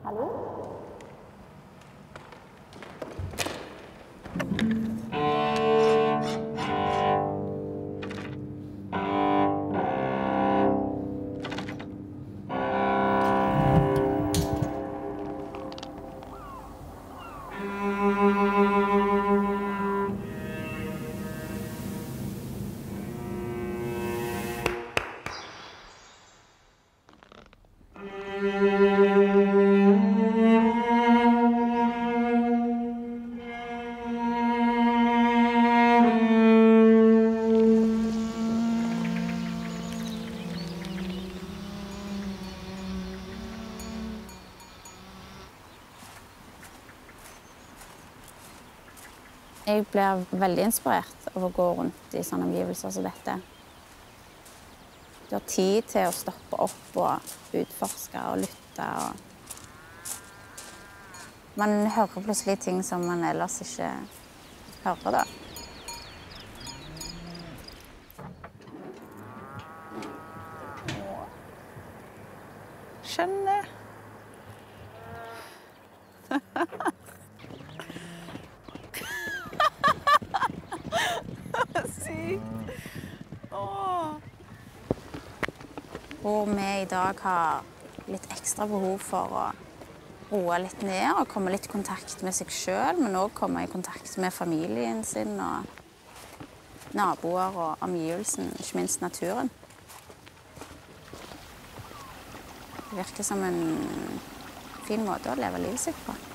Hallo? Jeg blir veldig inspirert av å gå rundt i sånne omgivelser som dette. Du har tid til å stoppe opp og utforske og lytte. Man hører plutselig ting som man ellers ikke hører da. Skjønner. Hvor vi i dag har litt ekstra behov for å roe litt ned og komme litt i kontakt med seg selv, men også komme i kontakt med familien sin og naboer og omgivelsen, ikke minst naturen. Det virker som en fin måte å leve livet sitt på.